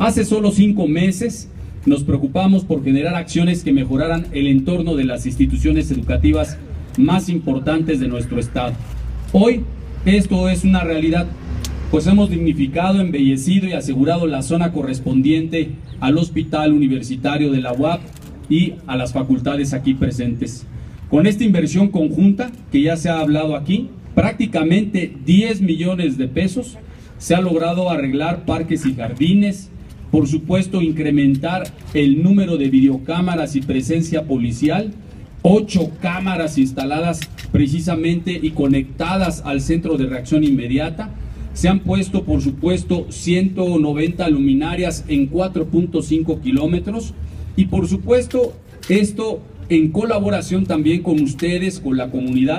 Hace solo 5 meses nos preocupamos por generar acciones que mejoraran el entorno de las instituciones educativas más importantes de nuestro estado. Hoy esto es una realidad, pues hemos dignificado, embellecido y asegurado la zona correspondiente al Hospital Universitario de la UAP y a las facultades aquí presentes. Con esta inversión conjunta, que ya se ha hablado aquí, prácticamente 10 millones de pesos, se ha logrado arreglar parques y jardines, por supuesto incrementar el número de videocámaras y presencia policial, 8 cámaras instaladas precisamente y conectadas al centro de reacción inmediata. Se han puesto, por supuesto, 190 luminarias en 4.5 kilómetros y, por supuesto, esto en colaboración también con ustedes, con la comunidad.